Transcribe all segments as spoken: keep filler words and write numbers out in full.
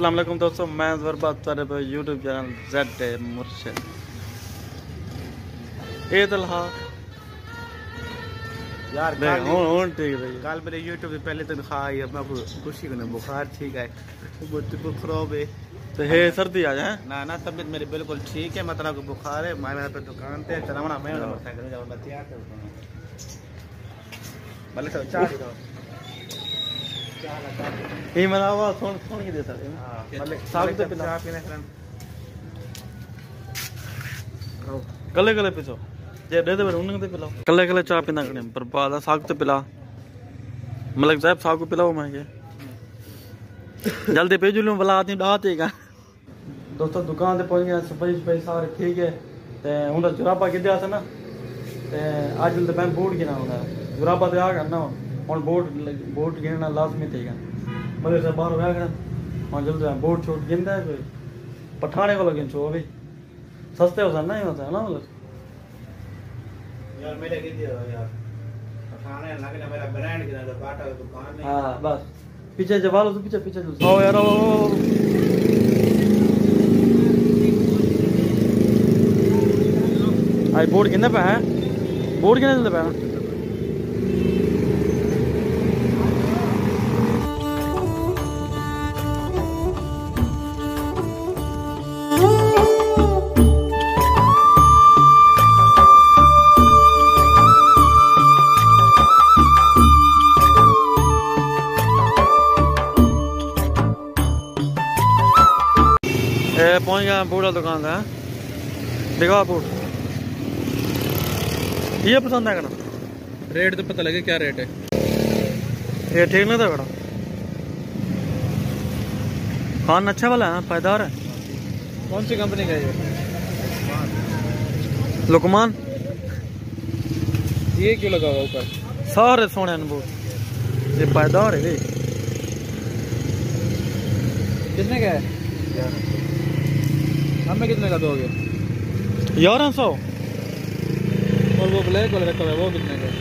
अस्सलाम वालेकुम दोस्तों, मैं ज़बरबाद तेरे पे यूट्यूब चैनल ज़ेड ए मुर्शिद ए तलहा यार हूँ हूँ ठीक है। कल मेरे यूट्यूब पे पहले तनख्वाह आई, अब मैं खुशी को बुखार ठीक है, तबीयत खराब है तो हे सर्दी आ जाए ना ना तबीयत मेरी बिल्कुल ठीक है, मतलब बुखार है। मैं पे दुकान पे चलावना मैं मोटरसाइकिल जाऊँ बतिया के भले तो चाह दो ये मेरा आवाज सुन सुन के देता है। हां भले साग तो पिला चाह पीने फ्रेंड कले कले पिसो जे दे दे उन्हें तो पिलाओ कले कले चाह पीना कने बर्बाद साग तो पिला मलिक साहब साग को पिलाओ मैं के जल्दी भेज लूं भला आदमी डात है का। दोस्तों दुकान पे पहुंच गया, सफाई सफाई सारे ठीक है ते हुन जुराबा किदे आसे ना ते आज तो मैं बूट गिना होना जुराबा ते आ गया ना हुन बूट बूट गिनना लाजमी थी मगर से बाहर आ गया हुन जल्दी बूट छोट गिनदा है कोई पठाने को गिन छो अभी सस्ते हो ना ही होता है ना मतलब यार मेरे के दियो यार पठाने लगने मेरा ब्रांड गिना तो बाटा दुकान में। हां बस पीछे जवालो तो पीछे पीछे आओ यार आओ आई बोर्ड कितने पे है बोर्ड कितने चलते पे है पहुंच गया बूढ़ा दुकान है दिखा बूट ये पसंद है कड़ा रेट तो पता लगे क्या रेट है ये ठीक नहीं था कड़ा खान अच्छा वाला है पायदार है। कौन सी कंपनी का ये लुकमान ये क्यों लगा हुआ ऊपर सारे सोने बूट ये पायदार है कितने का है हमें कितने का दोगे ग्यारह सौ और वो ब्लैक वाला रखा हुआ है वो कितने का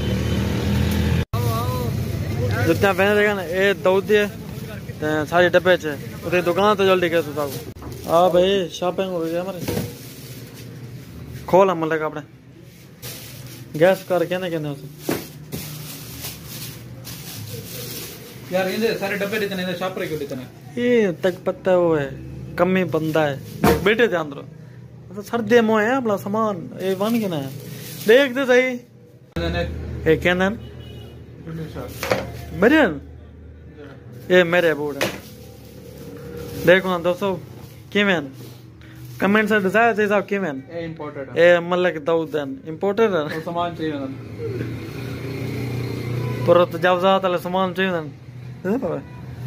जितना पहने देगा ना ये दौड़ दिए सारे डब्बे च उधर दुकान तो जल्दी कैसे था हाँ भाई शॉपिंग हो गई हमारे खोल हम मतलब अपने गैस कर कहने कहने उसे यार ये सारे डब्बे देते नहीं शॉपर क्यों देते नहीं ये तक पत्ता वो है कमी बंदा है बेटे थे अंदर तो सर्दी मोह है अपना सामान ये बन के ना है देख दे सही ये कहना मेरे ये मेरे बोर्ड है देखो ना दोस्तों किमेन कमेंट से डिजायर थे साहब किमेन ये इंपोर्टेड है ये मल्लक दाऊद इंपोर्टेड है वो सामान चाहिए ना पर तो जब जाता है सामान चाहिए ना है पापा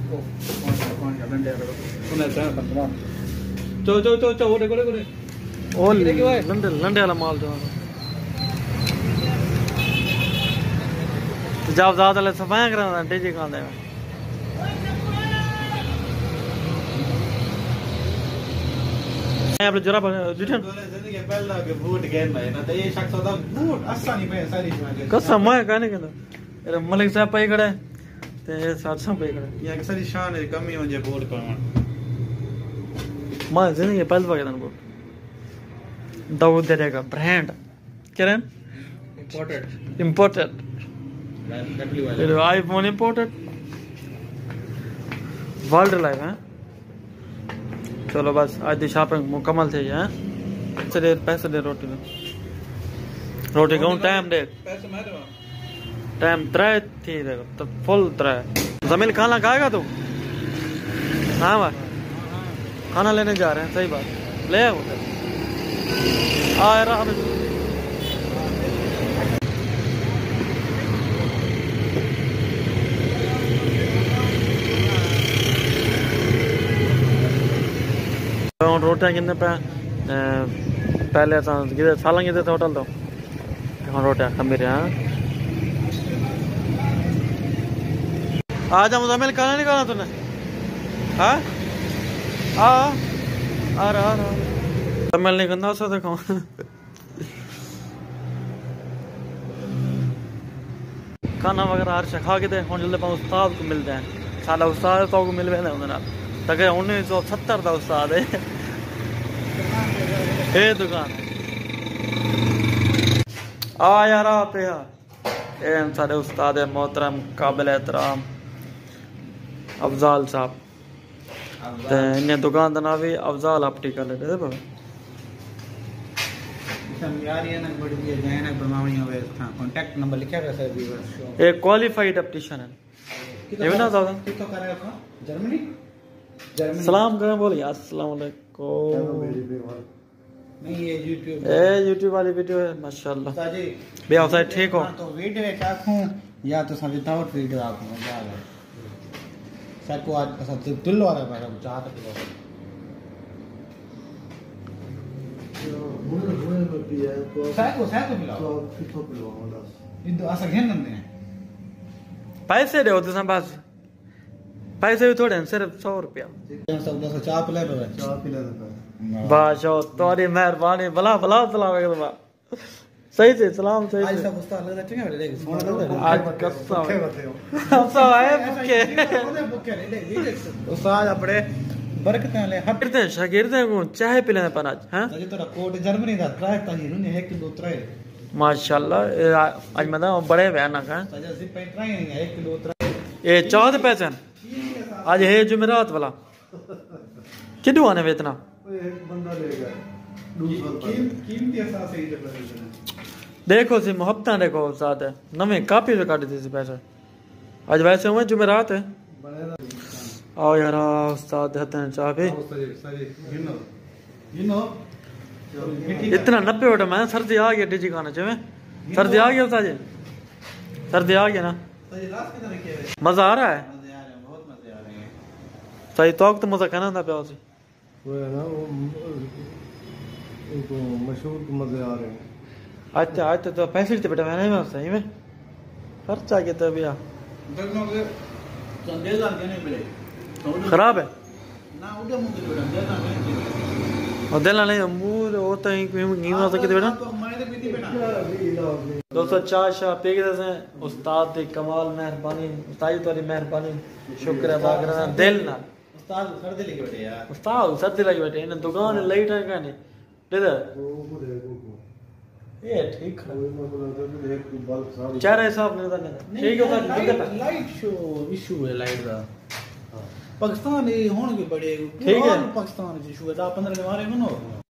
चो चो चो चो वो देखो देखो ओ लंडे लंडे वाला माल जो जब ज्यादा ले सफाई कराना डीजे कहां देगा अपने जरा रिटर्न जिंदगी पहला के बूट गेम है ना तो ये शख्स होता बूट आसानी में सारी चीजें कसम है कहने के अरे मलिक साहब पे खड़े ते साथ साथ पे खड़े ये अक्सर शान है कमी हो जाए बूट पर मां जिंदगी पहल वगैरह बूट दाऊद देगा ब्रांड क्या इंपोर्टेड इंपोर्टेड डब्ल्यू वाला आईफोन इंपोर्टेड वर्ल्ड लाइव है। चलो बस आज दी शॉपिंग मुकम्मल थी है चले पैसे दे रोटी में रोटी का टाइम दे पैसे मारो टाइम त्रै थी देखो तो फुल त्रै जमील खाना खाएगा तू हाँ भाई खाना लेने जा रहे हैं सही बात ले आ रहा हमें रोटियां कितने पे पहले साल कितने थे होटल तो हाँ रोटियां खा मेरे हाँ आज हम जमील खाना नहीं खाना तूने हाँ आ आ रहा आ रहा जमील नहीं करना उसे देखो खाना वगैरह हर शा खा के दे हम जल्दी उस्ताद को मिलते हैं साला उस्ताद तो को मिल गए तक उन्नीस सौ सत्तर का उस्ताद है ये दुकान आ यार आप ये सारे उस्ताद है मोहतरम काबिल एहतराम अफजाल साहब ते इन्हें दुकान का नाम भी अफजाल ऑप्टिकल है बाबा कॉन्टैक्ट नंबर लिखा है सर एक क्वालिफाइड ऑप्टिशियन है ये ना दादा कितो कर रहे हो जर्मनी जर्मनी सलाम करें बोलिए अस्सलाम वालेकुम नहीं ये यूट्यूब ए यूट्यूब वाली वीडियो है माशाल्लाह साजी भैया साहब ठीक हो तो वीडियो एक आखूं या तो सब विदाउट वीडियो आखूं मजा आ गया सर को आज सब दिल वाला मेरा चाहत किलो सर को सर को मिलाओ कितो किलो होला इंदो असा घेन नंदे पैसे दे होते बस पैसे भी थोड़े हैं सिर्फ सौ रुपया सब दस चाय पिला दो चाय पिला दो बादशाह तुम्हारी मेहरबानी भला भला सलाम वालेकुम सही से सलाम सही आज से सब उस्ताद लग रहा है देख सोना लग रहा आज कसम सब आए भूखे है भूखे ले ले उस्ताद अपने बरकत वाले हट शागिर्द शागिर्द को चाय पिलाने पर आज हैं अजे तोरा कोट जर्मनी दा ट्राई ताही ने एक किलो ट्राई माशाल्लाह आज मैं बड़े बयान का सजा जिप पे ट्राई नहीं एक किलो ट्राई ये चौथ पैसे आज है जुमेरात वाला किदू आने वे इतना एक बंदा ले गया दूसरा कीमती ऐसा सही जगह देखो सी मोहब्बत देखो साथ है नवे काफी पे काट दी सी पैसे आज वैसे हुए जुमेरात है आओ यार उस्ताद हतन चाह पे इतना नब्बे वोट मैं सर्दी आ गया डिजी खाना चाहिए सर्दी आ गया उस्ताद जी सर्दी आ गया ना मजा आ रहा है सही तो वक्त मजा कहना था प्यार से वो है ना वो उनको मशहूर मजे आ रहे हैं अच्छा अच्छा तो पैसे तो बेटा मैंने में सही में खर्चा के तो भैया खराब है ना उड़े मुंह के बेटा देना नहीं और दिल नहीं मूड वो तो ही नहीं हो सकते बेटा दोस्तों चाय शाह पी के दसे उस्ताद दी कमाल मेहरबानी उस्ताद जी तुम्हारी मेहरबानी शुक्र अदा करना दिल ना उस्ताद सर्दी लगी बैठे यार उस्ताद सर्दी लगी बैठे इन दुकान लाइट है कहने दे दे ये ठीक है चार हिसाब नहीं था ठीक है लाइट शो इशू है लाइट का पाकिस्तान ये होने के बड़े ठीक है पाकिस्तान इशू है दस पंद्रह के मारे में